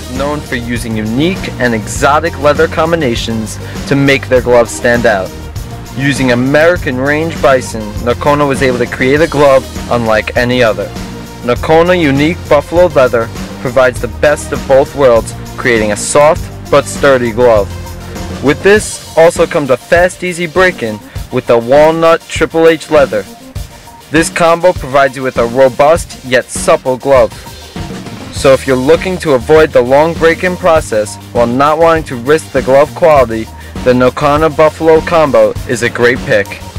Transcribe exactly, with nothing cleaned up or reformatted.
is known for using unique and exotic leather combinations to make their gloves stand out. Using American range bison, Nokona was able to create a glove unlike any other. Nokona unique buffalo leather provides the best of both worlds, creating a soft but sturdy glove. With this also comes a fast, easy break-in with the walnut Triple H leather. This combo provides you with a robust yet supple glove. So if you're looking to avoid the long break-in process while not wanting to risk the glove quality, the Nokona Buffalo combo is a great pick.